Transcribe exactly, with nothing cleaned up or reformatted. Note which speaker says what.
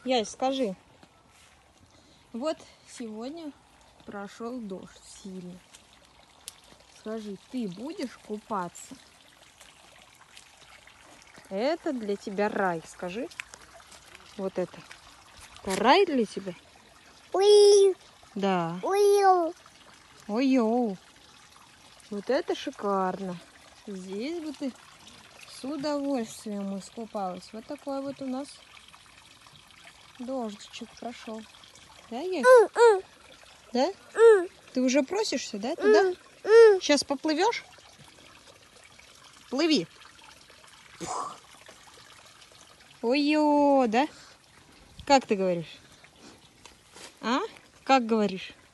Speaker 1: Ясь, скажи. Вот сегодня прошел дождь сильный. Скажи, ты будешь купаться? Это для тебя рай, скажи. Вот это. Это рай для тебя?
Speaker 2: Уи.
Speaker 1: Да.
Speaker 2: Уи.
Speaker 1: Ой-ой. Вот это шикарно. Здесь бы ты с удовольствием искупалась. Вот такой вот у нас дождичек прошел. Да, Ясь? Да? Ты уже просишься, да, туда? Сейчас поплывешь? Плыви. Ой-ё, да? Как ты говоришь? А? Как говоришь?